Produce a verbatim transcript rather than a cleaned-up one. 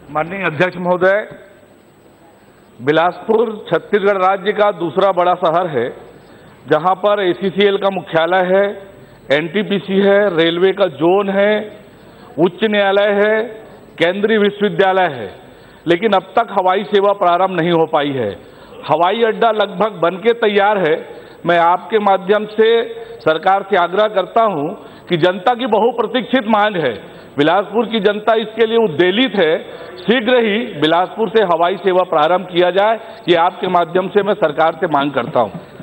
माननीय अध्यक्ष महोदय, बिलासपुर छत्तीसगढ़ राज्य का दूसरा बड़ा शहर है, जहां पर ए सी सी एल का मुख्यालय है, एन टी पी सी है, रेलवे का जोन है, उच्च न्यायालय है, केंद्रीय विश्वविद्यालय है, लेकिन अब तक हवाई सेवा प्रारंभ नहीं हो पाई है। हवाई अड्डा लगभग बनके तैयार है। मैं आपके माध्यम से सरकार से आग्रह करता हूं कि जनता की बहुप्रतीक्षित मांग है, बिलासपुर की जनता इसके लिए उद्वेलित है, शीघ्र ही बिलासपुर से हवाई सेवा प्रारंभ किया जाए, ये आपके माध्यम से मैं सरकार से मांग करता हूं।